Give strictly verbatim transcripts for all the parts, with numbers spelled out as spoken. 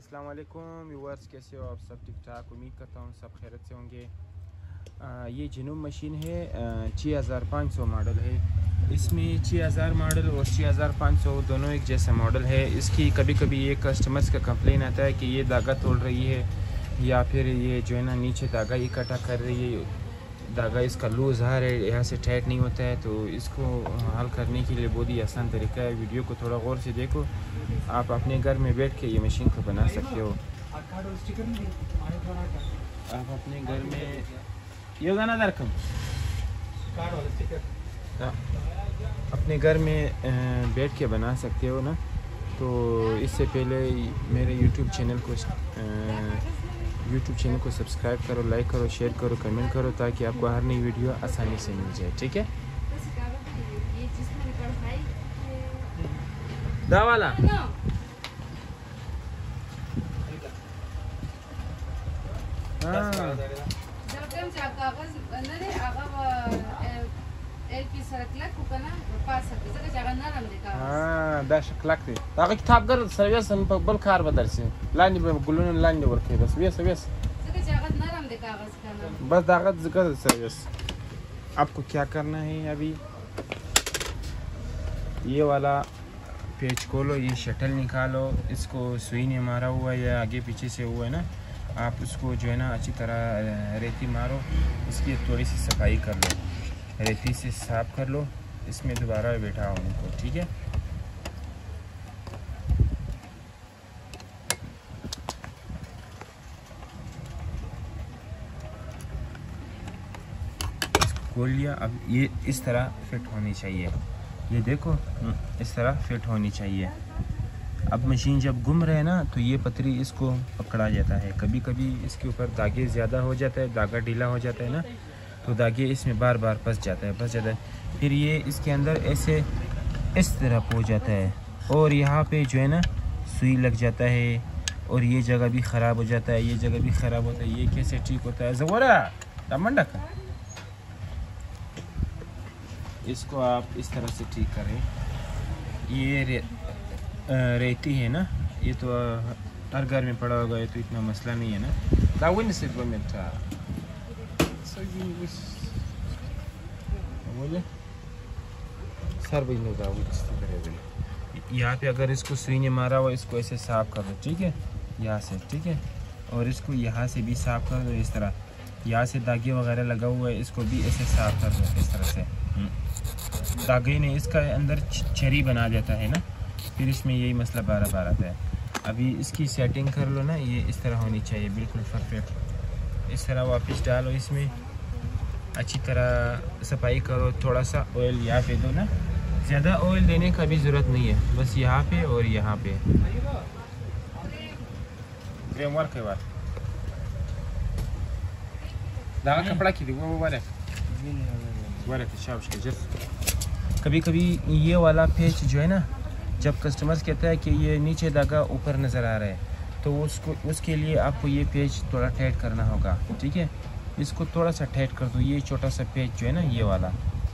अस्सलाम वालेकुम व्यूअर्स, कैसे हो आप सब? ठीक ठाक, उम्मीद करता हूँ सब खैरियत से होंगे। आ, ये जिनूम मशीन है, छः हज़ार पाँच सौ मॉडल है। इसमें छः हज़ार मॉडल और छः हज़ार पाँच सौ दोनों एक जैसा मॉडल है। इसकी कभी कभी ये कस्टमर्स का कंप्लेन आता है कि ये धागा तोड़ रही है या फिर ये जो है ना नीचे धागा इकट्ठा कर रही है, धागा इसका लूज़ आ रहा है, यहाँ से टाइट नहीं होता है। तो इसको हल करने के लिए बहुत ही आसान तरीका है। वीडियो को थोड़ा गौर से देखो, आप अपने घर में बैठ के ये मशीन को बना सकते हो। आप अपने घर में ये गाना दरकम अपने घर में बैठ के बना सकते हो ना। तो इससे पहले मेरे यूट्यूब चैनल को यूट्यूब चैनल को सब्सक्राइब करो, लाइक करो, शेयर करो, कमेंट करो, ताकि आपको हर नई वीडियो आसानी से मिल जाए। ठीक है, दावाला हाँ دا शक्लक थे दागा किताब कर सर्विस हम बल कार बदल से लाइन में गुलून लाइन में वर्क है बस ये सर्विस बस दागा जिक्र सर्विस। आपको क्या करना है, अभी ये वाला पेज खोलो, ये शटल निकालो, इसको सुई ने मारा हुआ है या आगे पीछे से हुआ है ना, आप उसको जो है ना अच्छी तरह रेती मारो, इसकी थोड़ी सी सफाई कर लो, रेती से साफ कर लो, इसमें दोबारा बैठा उनको। ठीक है, खोल लिया। अब ये इस तरह फिट होनी चाहिए, ये देखो इस तरह फिट होनी चाहिए। अब मशीन जब घूम रहे हैं ना तो ये पतरी इसको पकड़ा जाता है। कभी कभी इसके ऊपर धागे ज़्यादा हो जाता है, धागा ढीला हो जाता है ना, तो धागे इसमें बार बार फंस जाता है फंस जाता है फिर ये इसके अंदर ऐसे इस तरह हो जाता है और यहाँ पे जो है ना सुई लग जाता है और ये जगह भी ख़राब हो जाता है, ये जगह भी ख़राब होता है। ये कैसे ठीक होता है? ज़वरा टमंडा का इसको आप इस तरह से ठीक करें। ये रे, रेती है ना, ये तो हर घर में पड़ा होगा, ये तो इतना मसला नहीं है ना। दावन से बोले सर यहाँ पे अगर इसको सुई ने मारा हुआ, इसको ऐसे साफ कर दो। ठीक है, यहाँ से, ठीक है, और इसको यहाँ से भी साफ कर दो इस तरह। यहाँ से धागे वगैरह लगा हुआ है, इसको भी ऐसे साफ कर दो इस तरह से। धागे ने इसका अंदर छरी बना देता है ना, फिर इसमें यही मसला बार बार आता है। अभी इसकी सेटिंग कर लो ना, ये इस तरह होनी चाहिए, बिल्कुल परफेक्ट। इस तरह वापस डालो, इसमें अच्छी तरह सफाई करो, थोड़ा सा ऑयल यहाँ पे दो ना, ज़्यादा ऑयल देने का भी ज़रूरत नहीं है, बस यहाँ पे और यहाँ पे। फ्रेमवर्क के बाद धागा कपड़ा की वो वाले वाले कभी कभी ये वाला पेच जो है ना, जब कस्टमर्स कहता है कि ये नीचे धागा ऊपर नज़र आ रहा है, तो उसको उसके लिए आपको ये पेच थोड़ा टाइट करना होगा। ठीक है, इसको थोड़ा सा टाइट कर दो। ये छोटा सा पेच जो है ना, ये वाला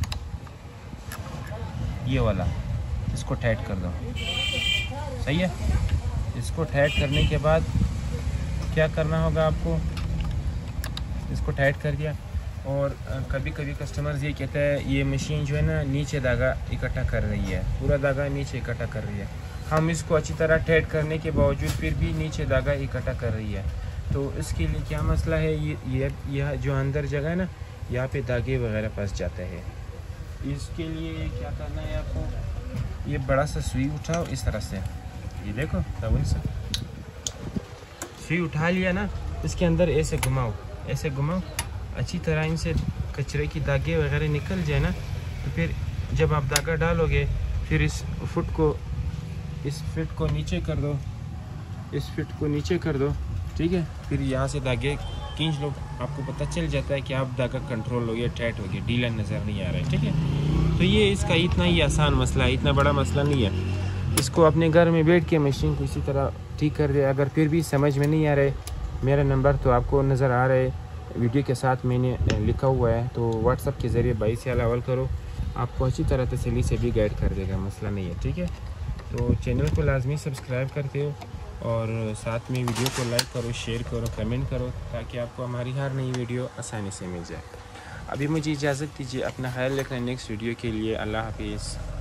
ये वाला इसको टाइट कर दो। सही है, इसको टाइट करने के बाद क्या करना होगा आपको, इसको टाइट कर दिया। और कभी कभी कस्टमर्स ये कहता है ये मशीन जो है ना नीचे धागा इकट्ठा कर रही है, पूरा धागा नीचे इकट्ठा कर रही है। हम इसको अच्छी तरह टाइट करने के बावजूद फिर भी नीचे धागा इकट्ठा कर रही है, तो इसके लिए क्या मसला है, ये ये यह जो अंदर जगह है ना, यहाँ पे धागे वगैरह फंस जाते हैं। इसके लिए क्या करना है आपको, ये बड़ा सा सुई उठाओ इस तरह से, ये देखो तब से सुई उठा लिया ना, इसके अंदर ऐसे घुमाओ ऐसे घुमाओ अच्छी तरह, इनसे कचरे की धागे वगैरह निकल जाए ना, तो फिर जब आप धागा डालोगे फिर इस फुट को इस फिट को नीचे कर दो, इस फिट को नीचे कर दो। ठीक है, फिर यहाँ से धागे खींच लो, आपको पता चल जाता है कि आप धागा कंट्रोल हो गया, टाइट हो गया, ढीला नज़र नहीं आ रहा है। ठीक है, तो ये इसका इतना ही आसान मसला है, इतना बड़ा मसला नहीं है। इसको अपने घर में बैठ के मशीन को इसी तरह ठीक कर दे। अगर फिर भी समझ में नहीं आ रहा है, मेरा नंबर तो आपको नज़र आ रहा है, वीडियो के साथ मैंने लिखा हुआ है, तो व्हाट्सअप के ज़रिए भाई से अलावल करो, आपको अच्छी तरह तसल्ली से भी गाइड कर देगा, मसला नहीं है। ठीक है, तो चैनल को लाजमी सब्सक्राइब करते हो और साथ में वीडियो को लाइक करो, शेयर करो, कमेंट करो, ताकि आपको हमारी हर नई वीडियो आसानी से मिल जाए। अभी मुझे इजाज़त दीजिए, अपना ख्याल रखना। नेक्स्ट वीडियो के लिए अल्लाह हाफिज़।